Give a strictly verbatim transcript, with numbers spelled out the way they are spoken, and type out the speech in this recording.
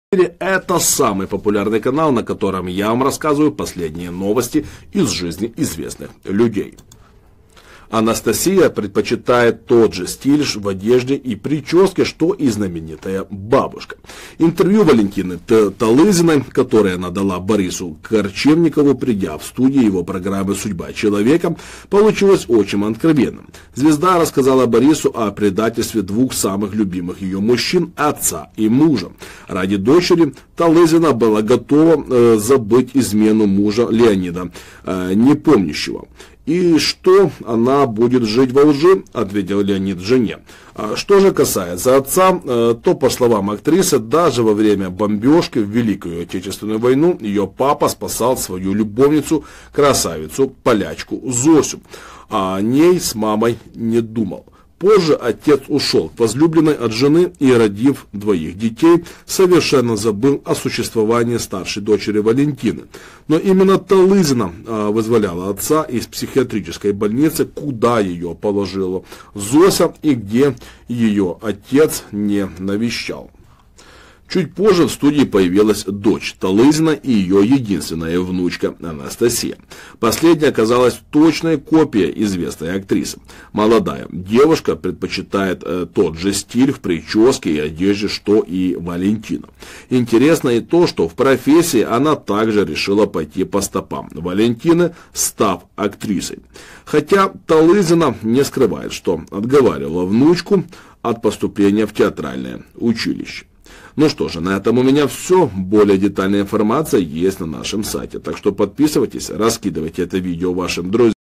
Это самый популярный канал, на котором я вам рассказываю последние новости из жизни известных людей. Анастасия предпочитает тот же стиль в одежде и прическе, что и знаменитая бабушка. Интервью Валентины Талызиной, которое она дала Борису Корчевникову, придя в студию его программы «Судьба человека», получилось очень откровенным. Звезда рассказала Борису о предательстве двух самых любимых ее мужчин, отца и мужа. Ради дочери Талызина была готова э, забыть измену мужа Леонида э, Непомнящего. И что она будет жить во лжи, ответил Леонид жене. Что же касается отца, то, по словам актрисы, даже во время бомбежки в Великую Отечественную войну ее папа спасал свою любовницу, красавицу, полячку Зосю, а о ней с мамой не думал. Позже отец ушел к возлюбленной от жены и, родив двоих детей, совершенно забыл о существовании старшей дочери Валентины. Но именно Талызина а, вызволяла отца из психиатрической больницы, куда ее положила Зося и где ее отец не навещал. Чуть позже в студии появилась дочь Талызина и ее единственная внучка Анастасия. Последняя оказалась точной копией известной актрисы. Молодая девушка предпочитает э, тот же стиль в прическе и одежде, что и Валентина. Интересно и то, что в профессии она также решила пойти по стопам Валентины, став актрисой. Хотя Талызина не скрывает, что отговаривала внучку от поступления в театральное училище. Ну что же, на этом у меня все. Более детальная информация есть на нашем сайте. Так что подписывайтесь, раскидывайте это видео вашим друзьям.